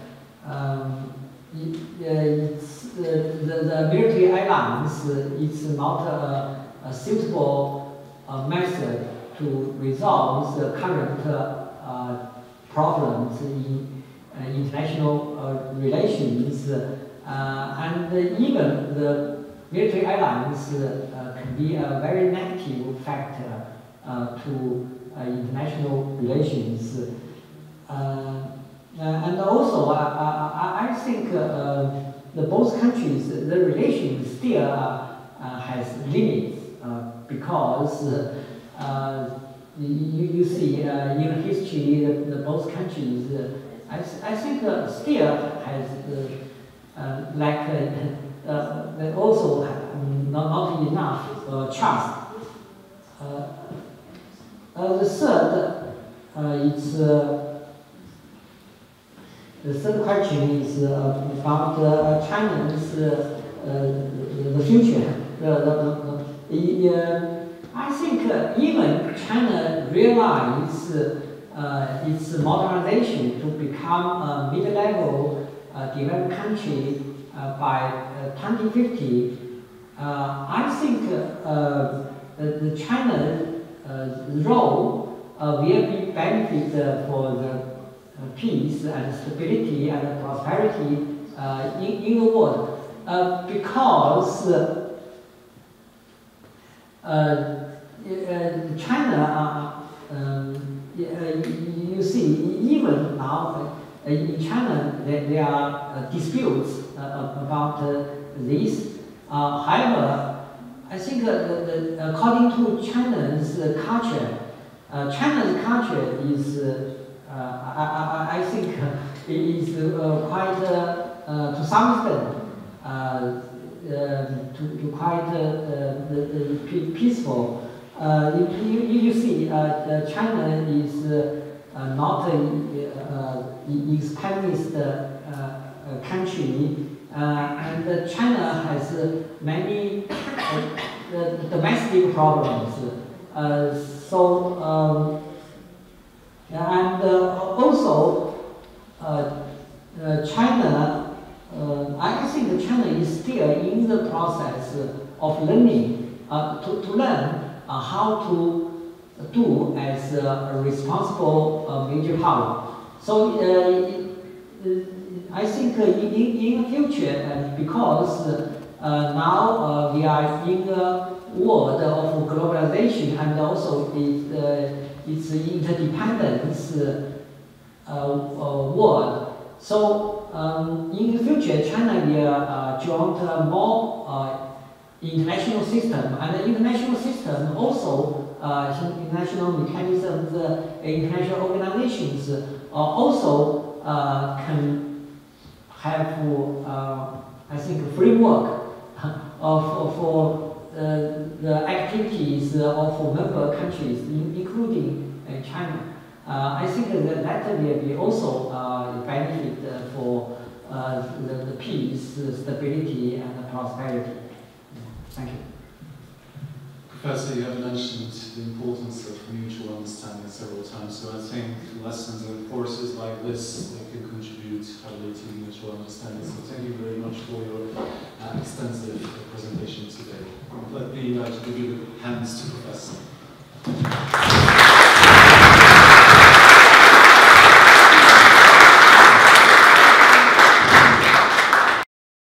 the military islands is not a suitable method to resolve the current problems in international relations, and even the military islands can be a very negative factor to international relations. And also, I think both countries, the relations still has limits because you see in history both countries, I think still has also not enough trust. The third question is about China's the future. I think even China realizes its modernization to become a mid-level developed country by 2050. I think the China's role will be benefit for the peace and stability and prosperity in the world because China, you see, even now in China there are disputes about this. However, I think according to China's culture, China's culture is I think is quite to some extent to quite peaceful. You see, China is not an expansionist country, and China has many domestic problems. And also, China, I think China is still in the process of learning, to learn how to do as a responsible major power. So I think in the future, because now we are in a world of globalization and also its interdependence world. So in the future, China will join more international system, and the international system also international mechanisms, international organizations also can have I think framework for the activities of member countries, including China. I think that will be also benefit for the peace, stability, and prosperity. Thank you. Professor, you have mentioned the importance of mutual understanding several times, so I think lessons and courses like this they can contribute heavily to mutual understanding. So thank you very much for your extensive presentation today. Let me give you the hands to Professor.